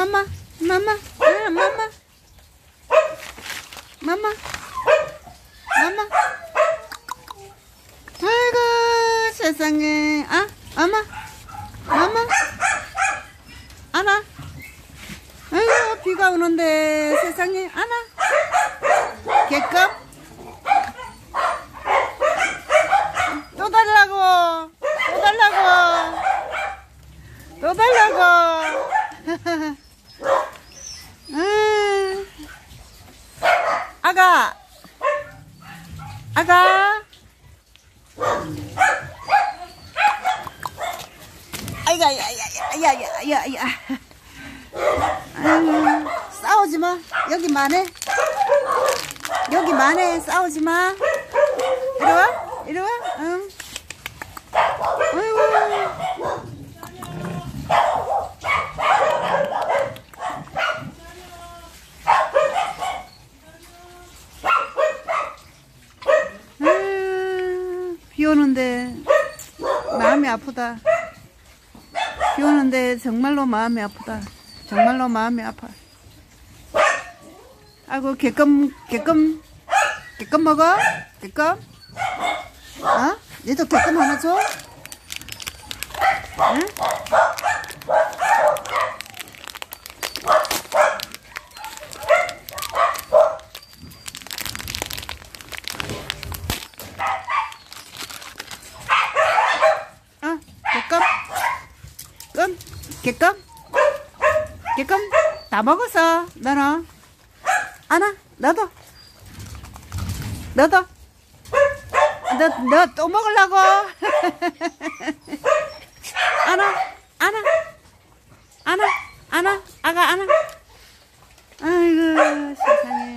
마마, 마마, 아, 마마, 마마, 마마. 아이고, 세상에. 아, 마마, 마마, 안아. 아이고, 비가 오는데 세상에. 안아. 개껌. 또 달라고. 또 달라고. 또 달라고. 아가, 아가. 아이가, 야야야야야. 싸우지 마. 여기 많네. 여기 많네. 싸우지 마. 이리 와, 이리 와. 응. 아이고. 비 오는데 마음이 아프다. 비 오는데 정말로 마음이 아프다. 정말로 마음이 아파. 아이고, 개껌 먹어? 개껌? 어? 얘도 개껌 하나 줘? 응? 개껌? 개껌? 다 먹었어. 너는? 안아? 너도? 너도? 너 또 먹으려고? 안아? 안아? 안아? 안아? 아가 안아? 아이고, 세상에.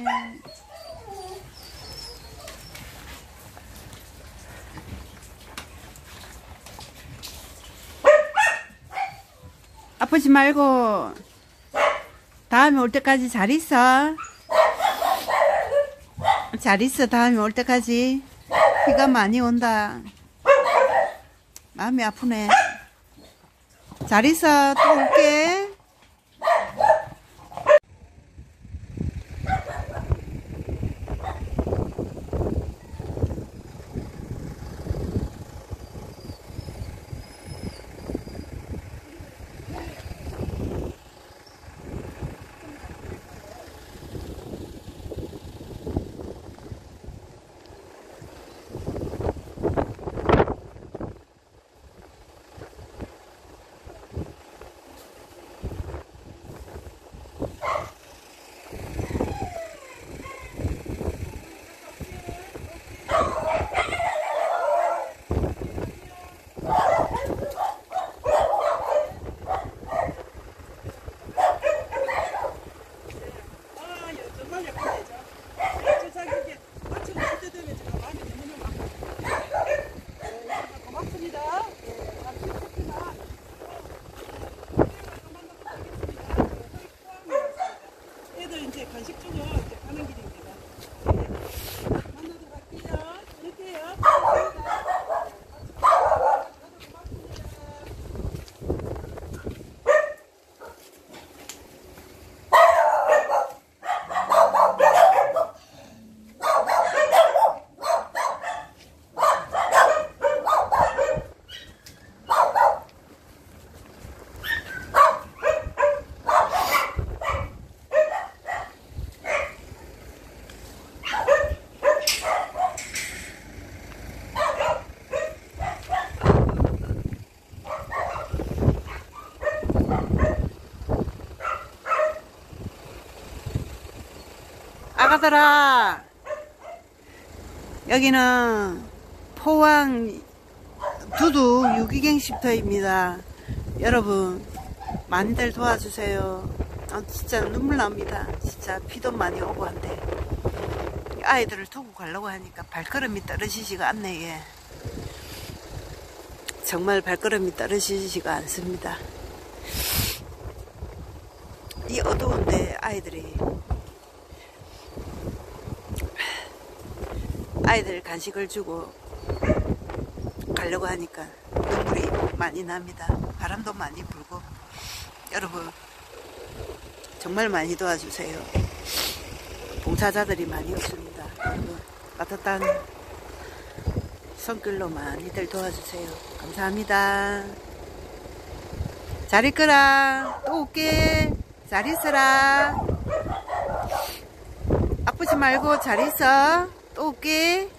아프지 말고 다음에 올 때까지 잘 있어. 잘 있어. 다음에 올 때까지. 비가 많이 온다. 마음이 아프네. 잘 있어. 또 올게. 간식 주고 가는 길입니다. 만나러 갈게요. 이렇게요. 아가들아, 여기는 포항 두두 유기견 쉼터입니다. 여러분 많이들 도와주세요. 진짜 눈물 납니다. 진짜 비도 많이 오고 한데 아이들을 두고 가려고 하니까 발걸음이 떨어지지가 않네. 예. 정말 발걸음이 떨어지지가 않습니다. 이 어두운데 아이들 간식을 주고 가려고 하니까 눈물이 많이 납니다. 바람도 많이 불고. 여러분 정말 많이 도와주세요. 봉사자들이 많이 없습니다. 여러분, 따뜻한 손길로 많이들 도와주세요. 감사합니다. 잘 있거라. 또 올게. 잘 있어라. 아프지 말고 잘 있어. 또 올게.